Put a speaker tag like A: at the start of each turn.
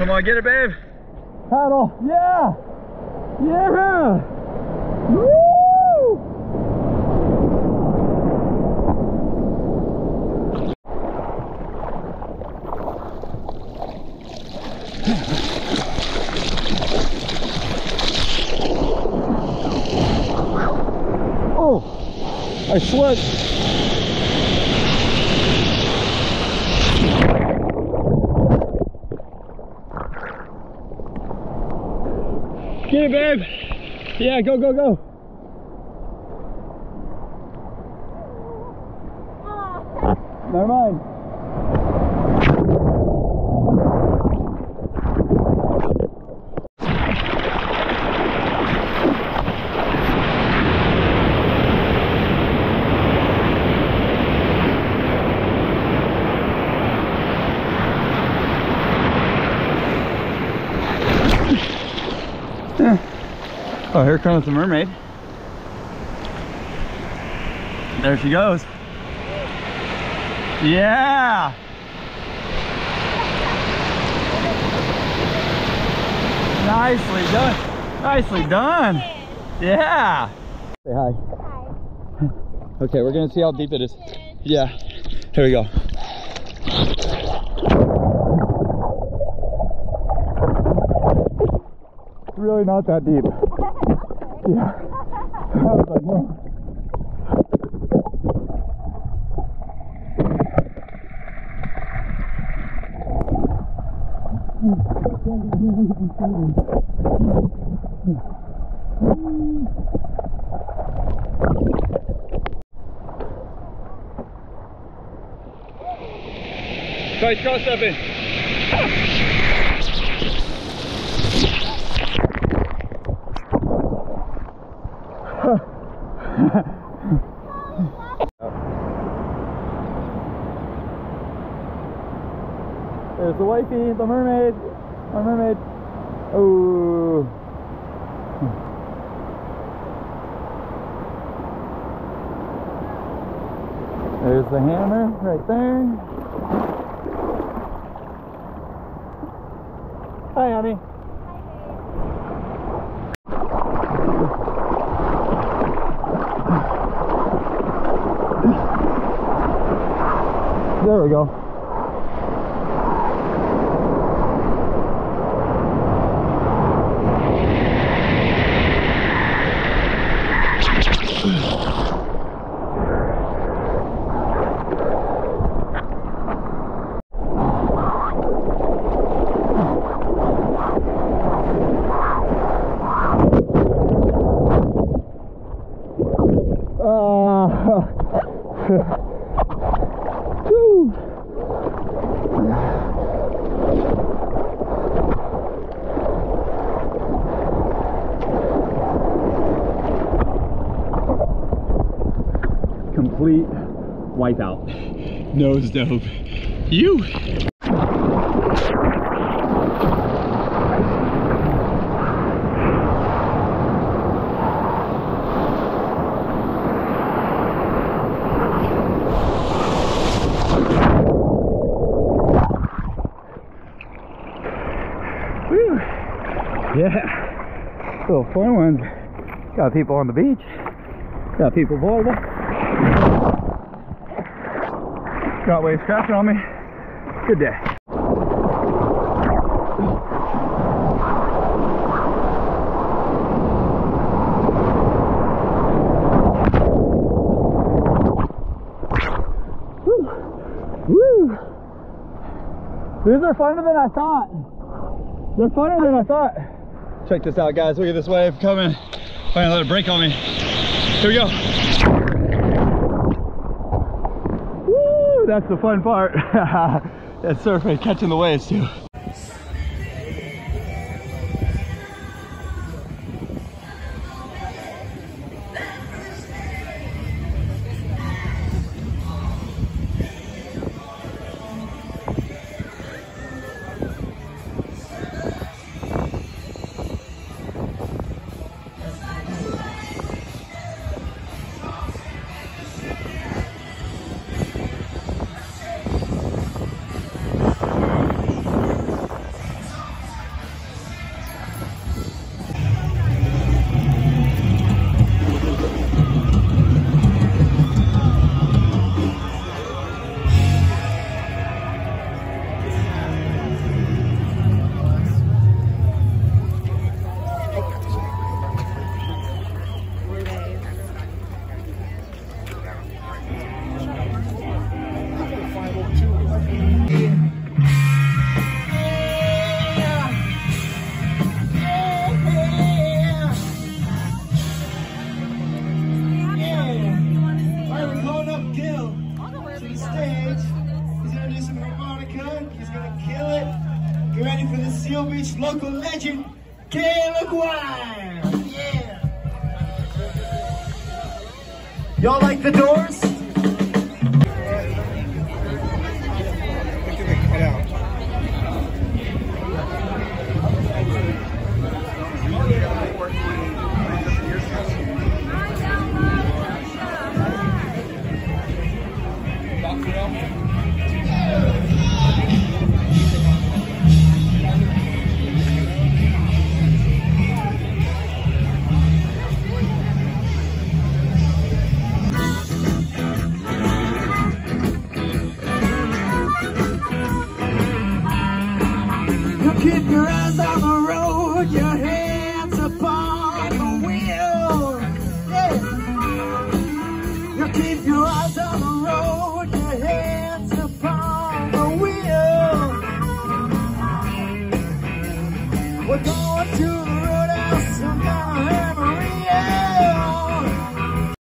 A: Come on, get it, babe. Paddle. Yeah. Yeah. Woo! Oh, I slipped. Get it, babe. Yeah, go, go, go. Never mind. Oh, here comes the mermaid. There she goes. Yeah. Nicely done. Nicely done. Yeah. Say hi. Hi. Okay, we're gonna see how deep it is. Yeah. Here we go. It's really not that deep. Yeah. I was like, whoa. Try cross stepping. There's the wifey, the mermaid, my mermaid. Oh. There's the hammer right there. Hi, honey. There we go. Complete wipeout. Nose dove. You. Whew. Yeah. Little fun ones. Got people on the beach. Got people volleyball. Got waves crashing on me. Good day. Woo. Woo. These are funner than I thought. They're funner than I thought. Check this out, guys. Look at this wave coming. Finally let it break on me. Here we go. Woo, that's the fun part. That surfing, catching the waves too.
B: the stage. He's gonna do some harmonica. He's gonna kill it. Get ready for the Seal Beach local legend, Caleb Wire. Yeah. Y'all like the Doors?
C: Keep your eyes on the road, your hands upon the wheel. Yeah. You keep your eyes on the road, your hands upon the wheel. We're going to the